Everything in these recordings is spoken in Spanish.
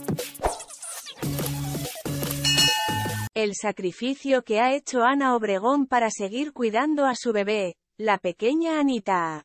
El sacrificio que ha hecho Ana Obregón para seguir cuidando a su bebé, la pequeña Anita.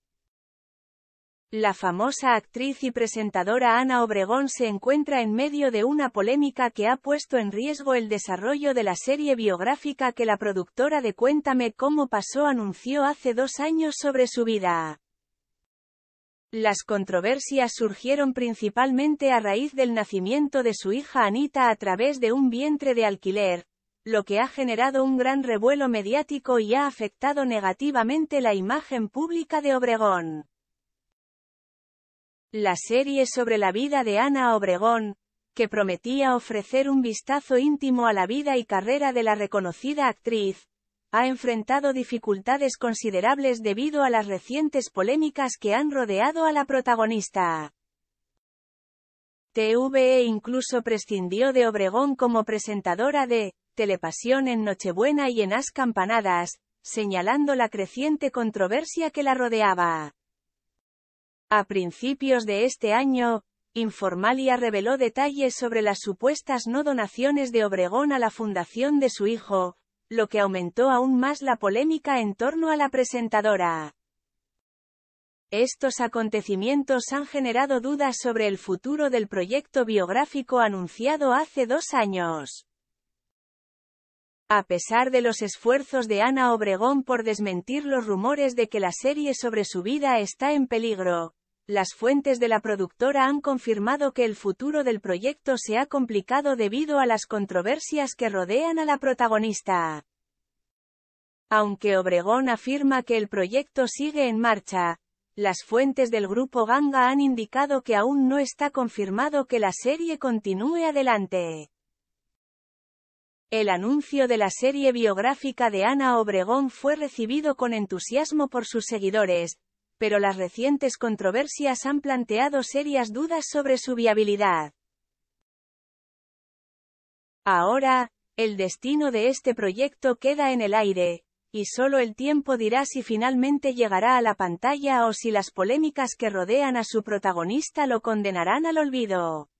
La famosa actriz y presentadora Ana Obregón se encuentra en medio de una polémica que ha puesto en riesgo el desarrollo de la serie biográfica que la productora de Cuéntame cómo pasó anunció hace 2 años sobre su vida. Las controversias surgieron principalmente a raíz del nacimiento de su hija Anita a través de un vientre de alquiler, lo que ha generado un gran revuelo mediático y ha afectado negativamente la imagen pública de Obregón. La serie sobre la vida de Ana Obregón, que prometía ofrecer un vistazo íntimo a la vida y carrera de la reconocida actriz, ha enfrentado dificultades considerables debido a las recientes polémicas que han rodeado a la protagonista. TVE incluso prescindió de Obregón como presentadora de Telepasión en Nochebuena y en As Campanadas, señalando la creciente controversia que la rodeaba. A principios de este año, Informalia reveló detalles sobre las supuestas no donaciones de Obregón a la fundación de su hijo, lo que aumentó aún más la polémica en torno a la presentadora. Estos acontecimientos han generado dudas sobre el futuro del proyecto biográfico anunciado hace 2 años. A pesar de los esfuerzos de Ana Obregón por desmentir los rumores de que la serie sobre su vida está en peligro, las fuentes de la productora han confirmado que el futuro del proyecto se ha complicado debido a las controversias que rodean a la protagonista. Aunque Obregón afirma que el proyecto sigue en marcha, las fuentes del grupo Ganga han indicado que aún no está confirmado que la serie continúe adelante. El anuncio de la serie biográfica de Ana Obregón fue recibido con entusiasmo por sus seguidores, pero las recientes controversias han planteado serias dudas sobre su viabilidad. Ahora, el destino de este proyecto queda en el aire, y solo el tiempo dirá si finalmente llegará a la pantalla o si las polémicas que rodean a su protagonista lo condenarán al olvido.